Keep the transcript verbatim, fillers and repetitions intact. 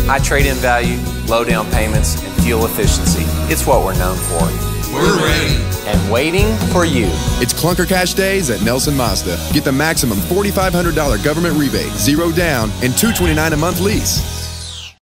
High trade-in value, low down payments, and fuel efficiency. It's what we're known for. We're ready. And waiting for you. It's Clunker Cash Days at Nelson Mazda. Get the maximum four thousand five hundred dollars government rebate, zero down, and two hundred twenty-nine dollars a month lease.